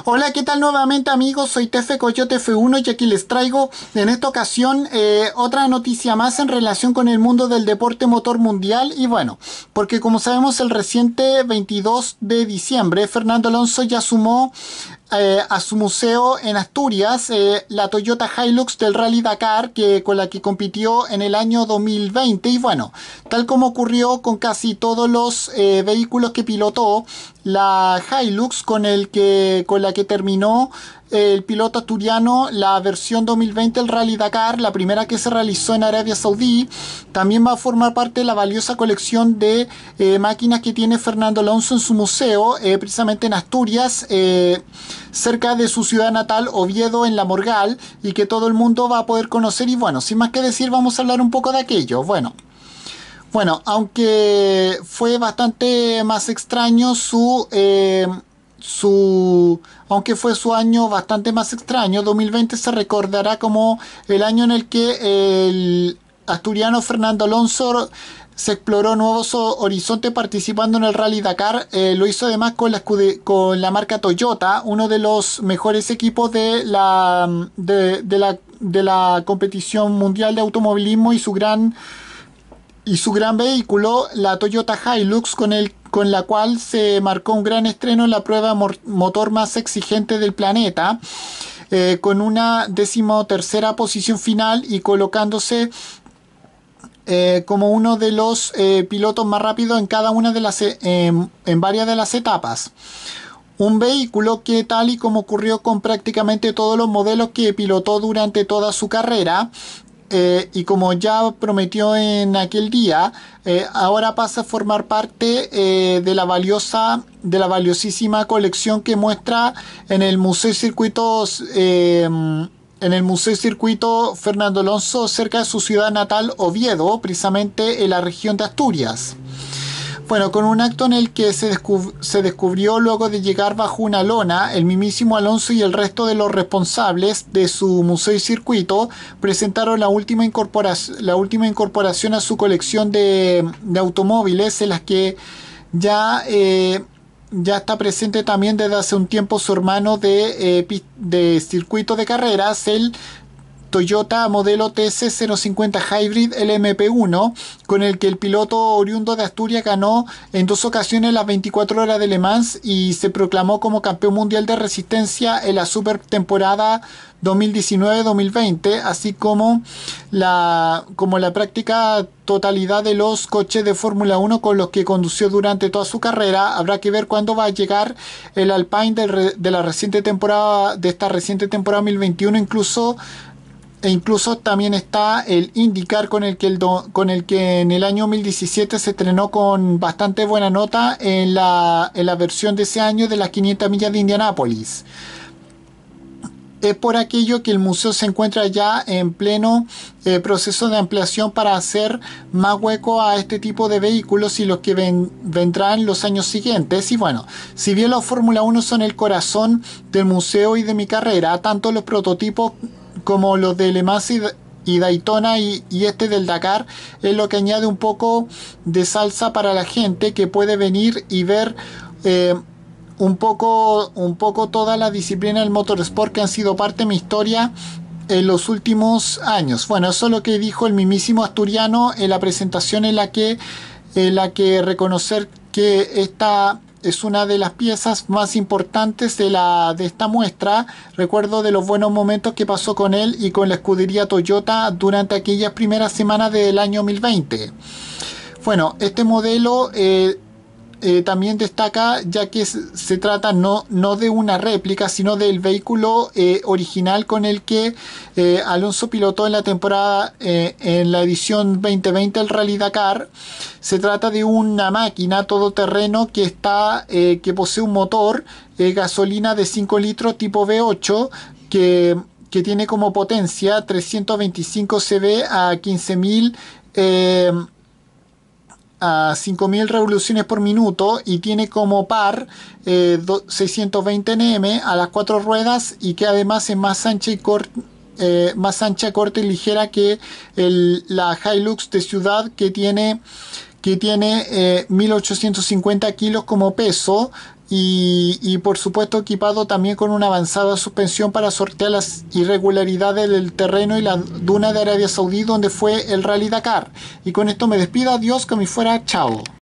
Hola, ¿qué tal nuevamente amigos? Soy Tefe Coyote F1 y aquí les traigo en esta ocasión otra noticia más en relación con el mundo del deporte motor mundial. Y bueno, porque como sabemos el reciente 22 de diciembre Fernando Alonso ya sumó a su museo en Asturias la Toyota Hilux del Rally Dakar con la que compitió en el año 2020. Y bueno, tal como ocurrió con casi todos los vehículos que pilotó, la Hilux con la que terminó el piloto asturiano la versión 2020 del Rally Dakar, la primera que se realizó en Arabia Saudí, también va a formar parte de la valiosa colección de máquinas que tiene Fernando Alonso en su museo, precisamente en Asturias, cerca de su ciudad natal, Oviedo, en La Morgal, y que todo el mundo va a poder conocer. Y bueno, sin más que decir, vamos a hablar un poco de aquello. Bueno, aunque fue bastante más extraño aunque fue su año bastante más extraño, 2020 se recordará como el año en el que el asturiano Fernando Alonso se exploró nuevos horizontes participando en el Rally Dakar. Lo hizo además con la marca Toyota, uno de los mejores equipos de la competición mundial de automovilismo, y su gran vehículo, la Toyota Hilux, con la cual se marcó un gran estreno en la prueba motor más exigente del planeta, con una 13ª posición final y colocándose como uno de los pilotos más rápidos en cada una de en varias de las etapas. Un vehículo que, tal y como ocurrió con prácticamente todos los modelos que pilotó durante toda su carrera, y como ya prometió en aquel día, ahora pasa a formar parte de la valiosísima colección que muestra en el Museo Circuito Fernando Alonso, cerca de su ciudad natal, Oviedo, precisamente en la región de Asturias. Bueno, con un acto en el que se descubrió, luego de llegar bajo una lona, el mismísimo Alonso y el resto de los responsables de su museo y circuito presentaron la última incorporación a su colección de automóviles, en las que ya está presente también desde hace un tiempo su hermano de circuito de carreras, el Toyota modelo TS050 Hybrid LMP1, con el que el piloto oriundo de Asturias ganó en 2 ocasiones las 24 horas de Le Mans y se proclamó como campeón mundial de resistencia en la super temporada 2019-2020, así como la práctica totalidad de los coches de Fórmula 1 con los que condució durante toda su carrera. Habrá que ver cuándo va a llegar el Alpine de esta reciente temporada 2021, incluso también está el IndyCar, con el que en el año 2017 se estrenó con bastante buena nota en la versión de ese año de las 500 millas de Indianápolis. Es por aquello que el museo se encuentra ya en pleno proceso de ampliación para hacer más hueco a este tipo de vehículos y los que vendrán los años siguientes. Y bueno, si bien los Fórmula 1 son el corazón del museo y de mi carrera, tanto los prototipos como los de Le Mans y Daytona y este del Dakar es lo que añade un poco de salsa para la gente que puede venir y ver un poco toda la disciplina del motorsport que han sido parte de mi historia en los últimos años. Bueno, eso es lo que dijo el mismísimo asturiano en la presentación, en la que reconocer que esta es una de las piezas más importantes de esta muestra. Recuerdo de los buenos momentos que pasó con él y con la escudería Toyota durante aquellas primeras semanas del año 2020. Bueno, este modelo también destaca, ya que se trata no de una réplica, sino del vehículo original con el que Alonso pilotó en la temporada, en la edición 2020 del Rally Dakar. Se trata de una máquina todoterreno que posee un motor gasolina de 5 litros tipo V8 que tiene como potencia 325 cb a 15.000 a 5.000 revoluciones por minuto, y tiene como par 620 Nm a las 4 ruedas, y que además es más ancha corta y ligera que la Hilux de ciudad, que tiene 1850 kilos como peso, y por supuesto equipado también con una avanzada suspensión para sortear las irregularidades del terreno y la duna de Arabia Saudí donde fue el Rally Dakar. Y con esto me despido, adiós, que me fuera, chao.